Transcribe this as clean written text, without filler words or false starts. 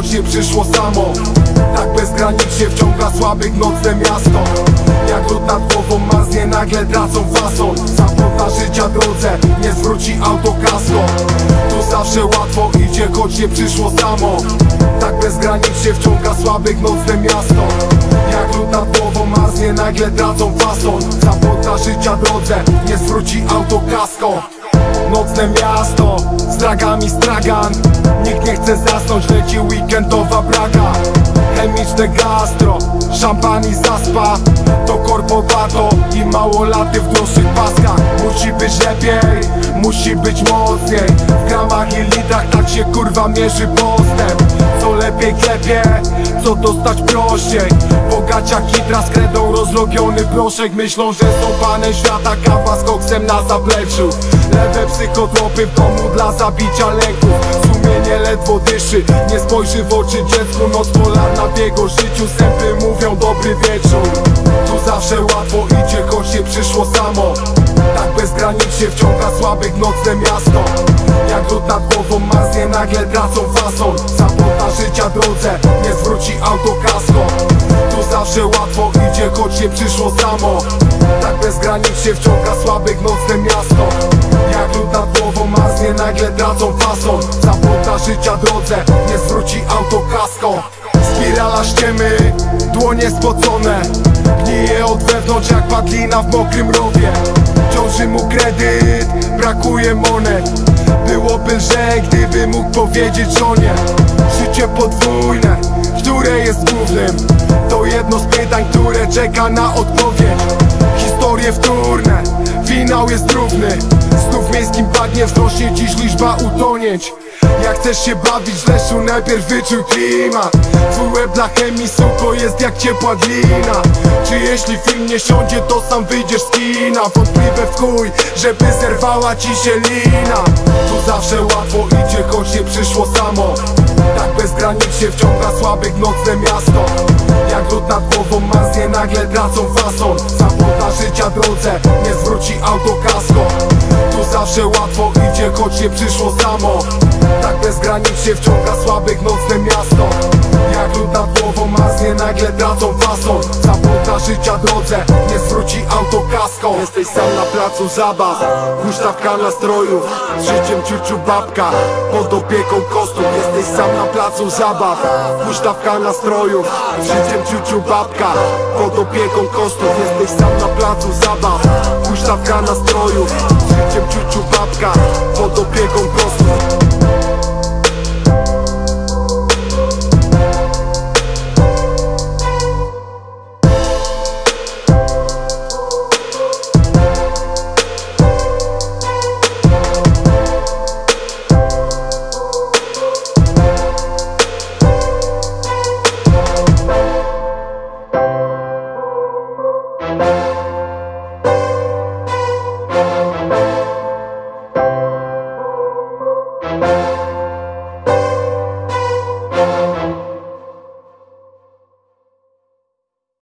się przyszło samo. Tak bezgranicznie wciąga słabych nocne miasto. Jak lód nad głową marznie, nagle tracą fason. Zapłota życia drodze, nie zwróci autokasko. Tu zawsze łatwo idzie, choć się przyszło samo. Tak bezgranicznie wciąga słabych nocne miasto. Jak lód nad głową marznie, nagle tracą fason. Zapłota życia drodze, nie zwróci autokasko. Nocne miasto, z dragami stragan. Nikt nie chce zasnąć, leci weekendowa braga. Chemiczne gastro, szampan i zaspa. To korpowato i małolaty w dłuższych paskach. Musi być lepiej, musi być mocniej. W gramach i litrach tak się kurwa mierzy postęp. Co lepiej klepie, co dostać prościej. Bogacia kitra z kredą, rozrobiony proszek. Myślą, że są panem świata, kawa z koksem na zapleczu. Lewe psychotropy w domu dla zabicia lęków. Sumienie ledwo dyszy, nie spojrzy w oczy dziecku. Noc polarna w jego życiu, sępy mówią dobry wieczór. Tu zawsze łatwo idzie, choć się przyszło samo. Tak bezgranicznie wciąga słabych nocne miasto. Jak lód nad głową marznie, nagle tracą fason. Zapłota życia drodze, nie zwróci autokasko. Tu zawsze łatwo idzie, choć się przyszło samo. Tak bezgranicznie wciąga słabych nocne miasto. Jak lód nad głową marznie, nagle tracą fason. Zapłota życia drodze, nie zwróci autokasko. Spirala ściemy, dłonie spocone. Gnije od wewnątrz jak padlina w mokrym rowie. Ciąży mu kredyt, brakuje monet. Byłoby lżej, gdyby mógł powiedzieć żonie. Życie podwójne, które jest głównym. To jedno z pytań, które czeka na odpowiedź. Historie wtórne, finał jest równy. Znów w miejskim bagnie wzrośnie dziś liczba utonięć. Jak chcesz się bawić w Leszu, najpierw wyczuj klimat. Twój łeb dla chemii, suko, jest jak ciepła glina. Czy jeśli film nie siądzie, to sam wyjdziesz z kina? Wątpliwe w chuj, żeby zerwała ci się lina. Tu zawsze łatwo idzie, choć się przyszło samo. Tak bezgranicznie wciąga słabych nocne miasto. Jak lód nad głową marznie, nagle tracą fason. Zapłota życia drodze, nie zwróci autokasko. Tu zawsze łatwo idzie, choć się przyszło samo. Tak bezgranicznie wciąga słabych nocne miasto. Jak lód nad głową marznie, nagle tracą fason. Zapłota życia drodze, nie zwróci autokasko. Jesteś sam na placu zabaw, huśtawka nastrojów. Z życiem ciuciu babka, pod opieką kostów. Jesteś sam na placu zabaw, huśtawka nastrojów. Z życiem ciuciu babka, pod opieką kostów. Jesteś sam na placu zabaw, huśtawka nastrojów. Z życiem ciuciu babka, pod opieką kostów.